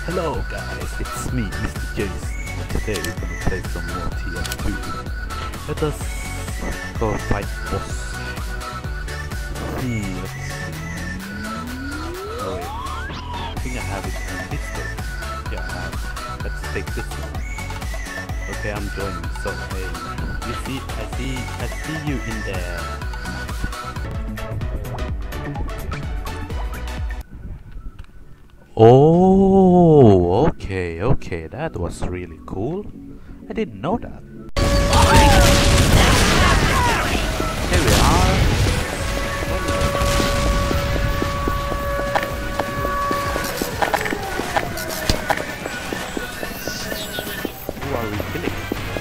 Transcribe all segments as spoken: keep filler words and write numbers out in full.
Hello guys, it's me, Mister Jason. Today we're gonna play some more T F two. Let us go fight boss. Hmm, let's see. Oh wait, I think I have it on this one. Yeah, I have. Let's take this one. Okay, I'm joining. So, hey, you see, I see, I see you in there. Oh, okay, okay, that was really cool. I didn't know that. Here we are. Who are we killing?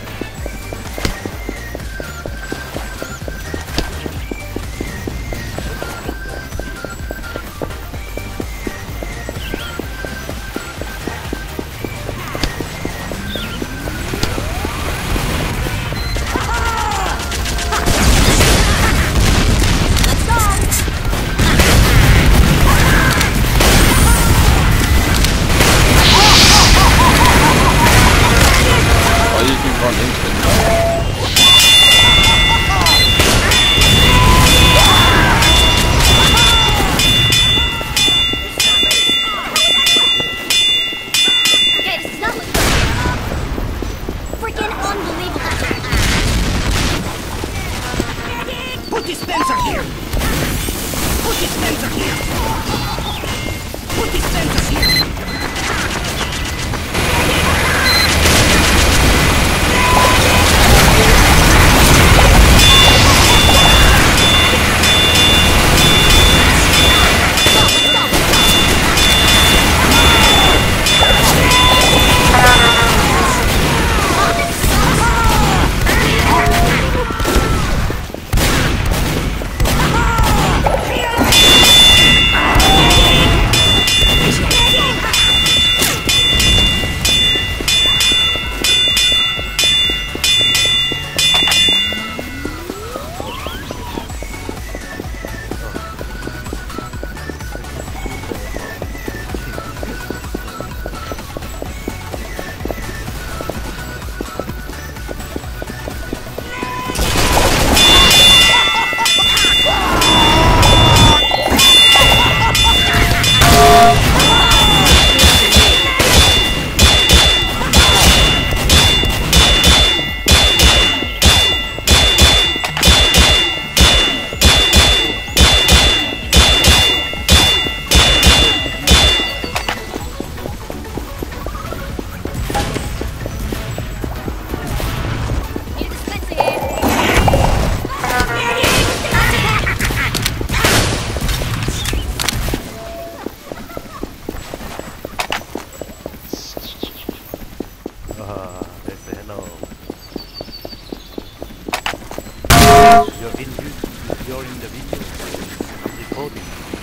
You're in, you're in the video. I'm recording.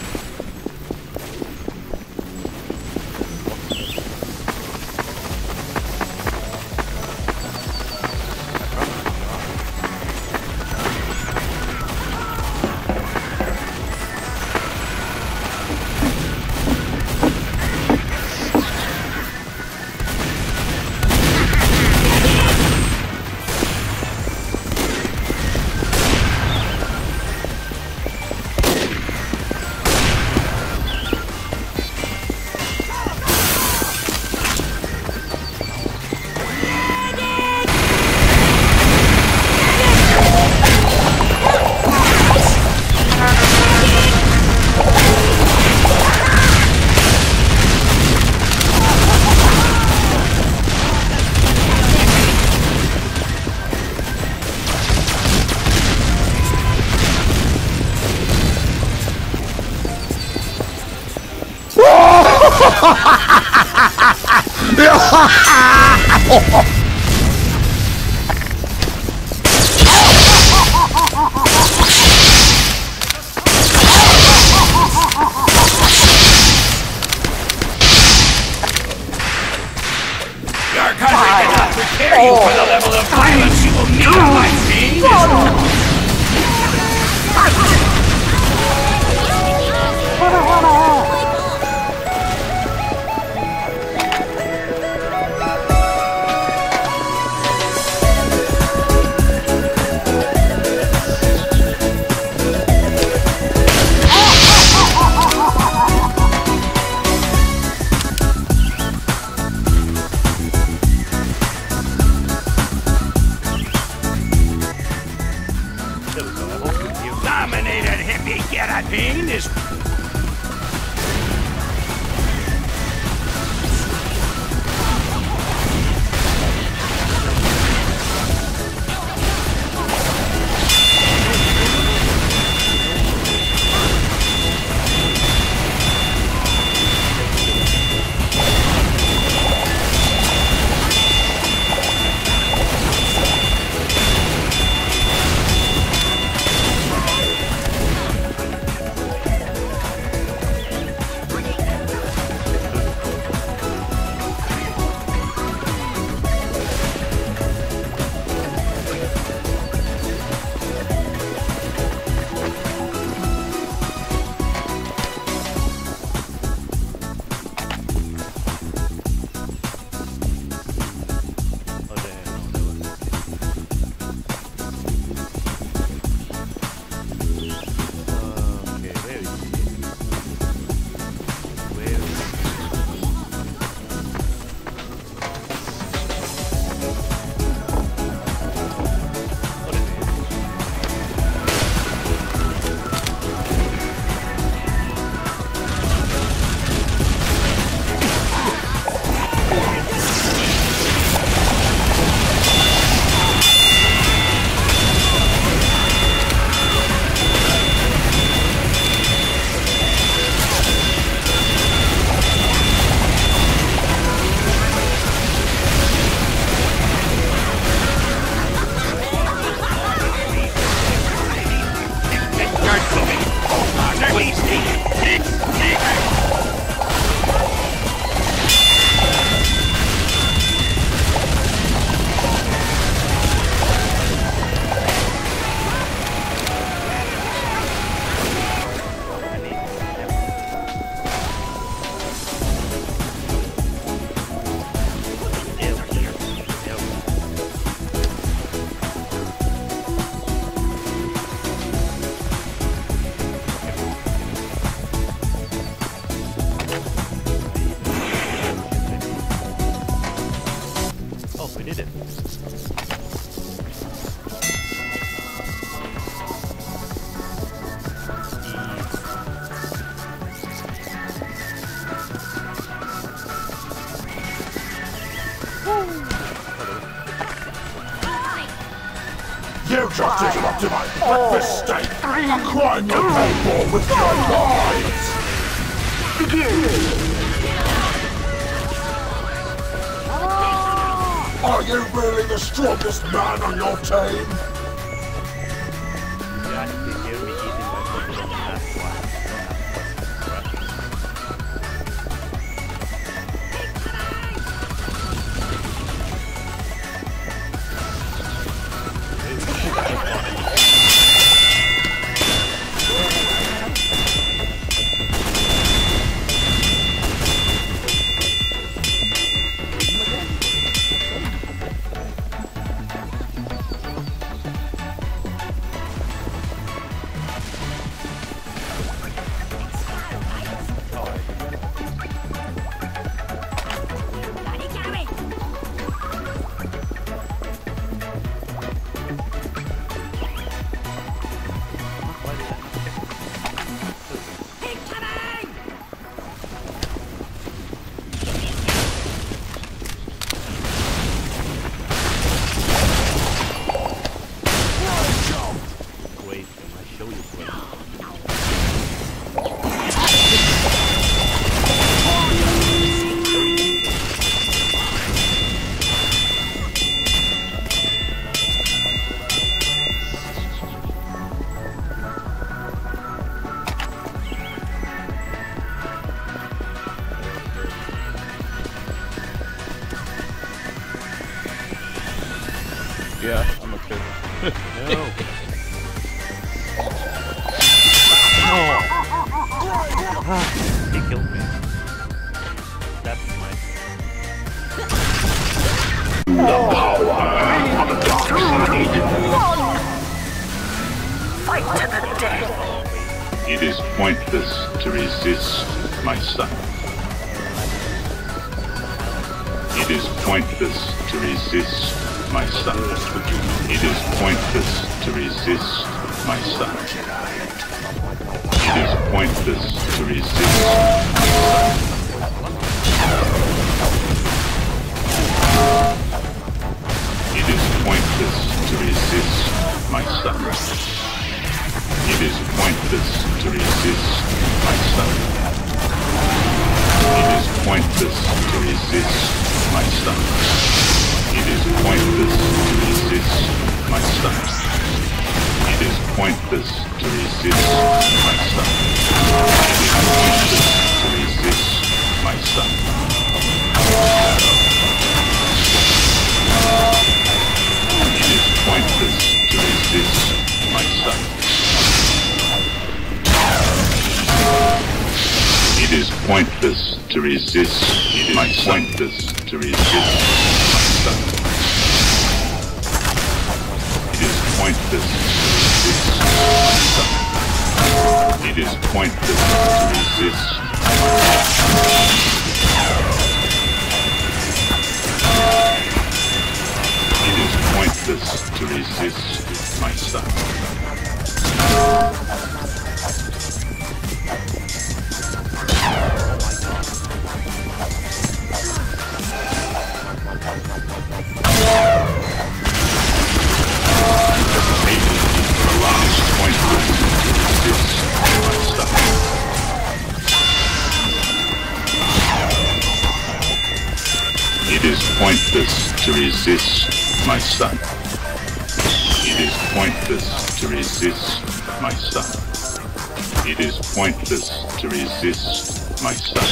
Your country cannot prepare you for the level of violence you will meet on my team! Justice up to my breakfast steak! A crime you'll pay for with your lives! Are you really the strongest man on your team? You actually hear me eating my food on the last one. Yeah, I'm okay. No. Ah, he killed me. That's my... The power of the dark side! Fight to the death! It is pointless to resist, my son. It is pointless to resist, my son. It is pointless to resist, my son. It is pointless to resist, my son. It is pointless to resist, my son. It is pointless to resist, my son. It is pointless to resist, my son. It is pointless to resist, my son. It is pointless to resist, my son. It is pointless to resist, my son. It is pointless to resist, my son. It is pointless to resist, my pointless to resist, my son. It is pointless to resist, my son. It is pointless to resist, my son. It is pointless to resist, my son. It is pointless to resist, my son. It is pointless to resist, my son. It is pointless to resist, my son.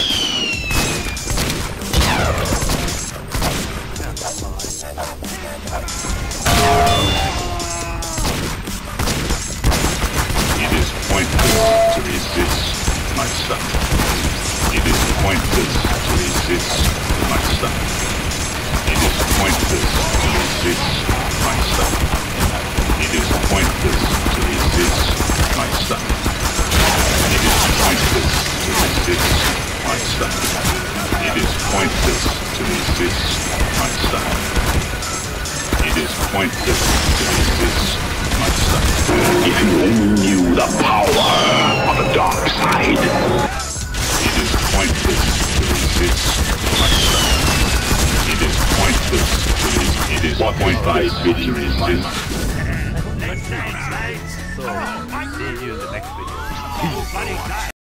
It is pointless to resist, my son. It is pointless to resist, my son. It is pointless to resist, my son. It is pointless to resist, my son. It is pointless to resist, my son. It is pointless to resist, my son. It is pointless to resist, my son. If you only knew the power of the dark side. It is pointless to resist, my son. It is pointless to resist. It is pointless to resist. So, see you in the next video. Bloody die.